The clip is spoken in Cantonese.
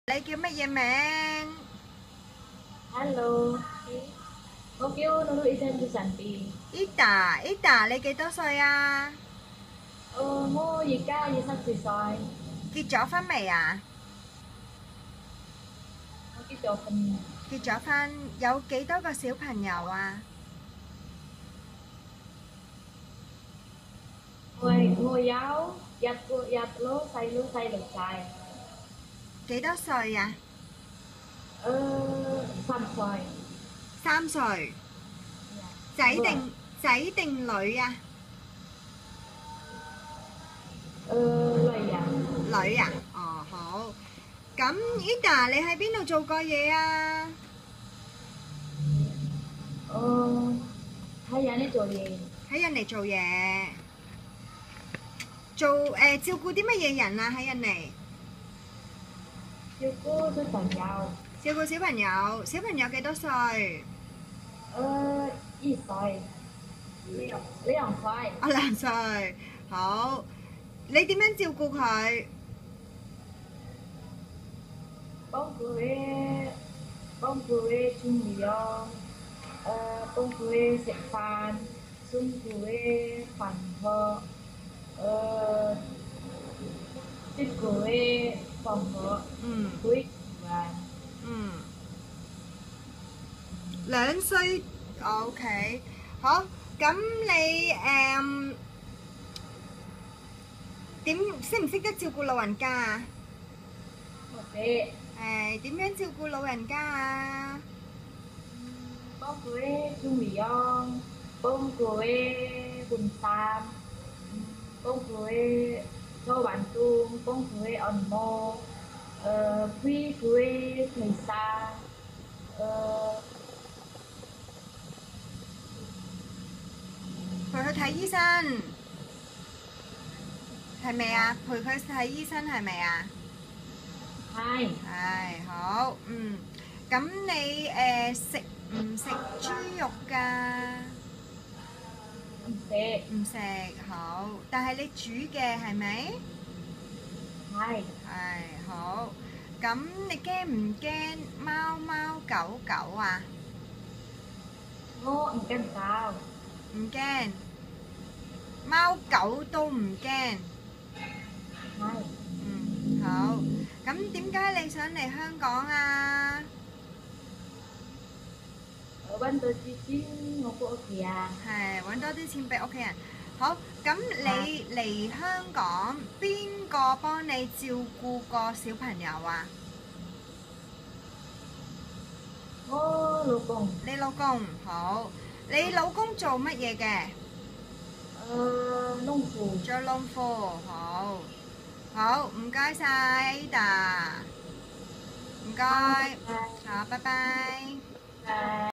你叫乜嘢名？ Halo, có kêu nó nuôi isan cho sản phẩm. Ida，Ida，你幾多歲啊？ 我而家24歲， 結咗婚未啊？ 我結咗婚， 結咗婚，有幾多個小朋友啊？ 我有細佬細， 幾多歲啊？ 3歲， 3歲。仔定女啊？ 女啊， 女啊？哦，好。咁 Ida，你喺邊度做過嘢啊？ 喺人哋做嘢， 喺印尼做嘢。照顧啲乜嘢人啊？喺印尼照顧小朋友， 照顧小朋友，小朋友幾多歲？ 1歲，2歲， 我2歲。好，你點樣照顧佢？ 幫佢沖涼，幫佢食飯，送佢返學，接佢放學， 嗯佢玩。 嗯，2歲。OK，好。咁你識唔識得照顧老人家啊？ 或者點樣照顧老人家啊？ 幫佢沖涼，幫佢換衫，幫佢做運動，幫佢按摩，陪佢睇醫生， 陪佢睇醫生係咪啊？陪佢睇醫生係咪啊？ 係係，好。咁你食唔食豬肉㗎？ 唔食， 唔食，好。但係你煮嘅係咪？ 係係，好。咁你驚唔驚貓貓狗狗啊？ 我唔跟狗， 唔驚，貓狗都唔驚。 係好。咁點解你想嚟香港啊？ 揾到資金我個屋企啊， 係揾多啲錢俾屋企人。好，咁你嚟香港，邊個幫你照顧個小朋友啊？ 我老公， 你老公。好，你老公做乜嘢嘅？ 農夫， 做農夫。好，好，唔該晒 Ada，唔該，好，拜拜。 拜。